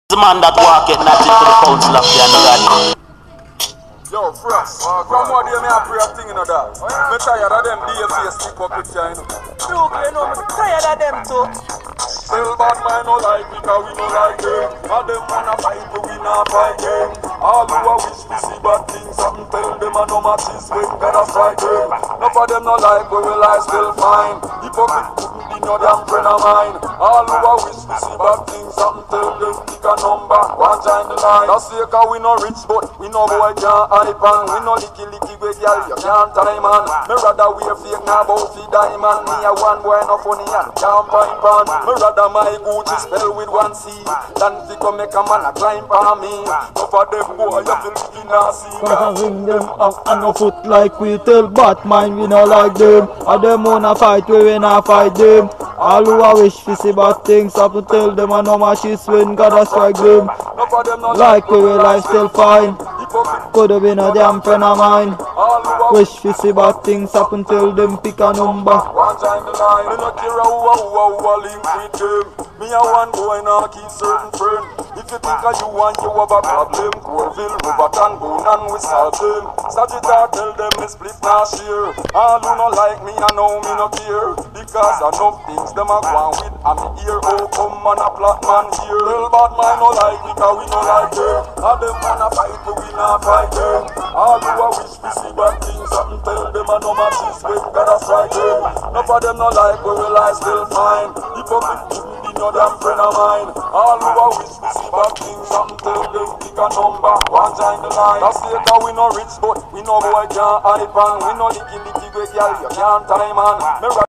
The man that walk it not into the council of the God. Yo, Frost, from what day me a pray a thing in that. Me tired of them DFS hypocrites, you know. Brooklyn, no, me tired of them too. Still bad mind no like we cause we no like them. All them wanna fight but we not fight them. All who a wish we see bad things happen, tell them a no matches when gotta strike them. None of them no like but we life still fine. Hypocrite couldn't be no damn friend of mine. All who a wish we see bad things happen, tell them pick a number, one join the line. That's say cause we no rich but we no boy can't hype on. We no licky with y'all, you can't tie man. Me rather wear fake now about the diamond. Me a one boy no funny and can't pipe on. Me rather my Gucci spell with one C than to come make a man a climb on me. No for them boy you feel living a sea. Cause ring them up and no foot like we tell Batman we no like them. And them wanna fight we not fight them. All who a wish to see bad things have to tell them and no matches when God strike them. No for them no Like we life still fine. Could have been a damn friend of mine. Wish to see bad things happen till them pick a number. One time the line, me no care how link with them. Me a one boy now keep certain friend. If you think of you and you have a problem, Corville, Roberton, Bonan, we solve them. Sagittarius tell them me split now share. All who no like me, I know me no care. Because enough things them a go on with. And me hear oh come man a plot man here. Tell bad man no like me cause we no like them. All them wanna fight but we not fight them. All who a wish we see bad things happen, tell them a no matches when gotta strike them. None of them no like but we life still fine. Hypocrite couldn't be no damn friend of mine. All who a wish we see bad things happen, tell them pick a number, one join the line. That's it cause we no rich but we no boy can't hype on. We no licky with y'all, you can't tie man.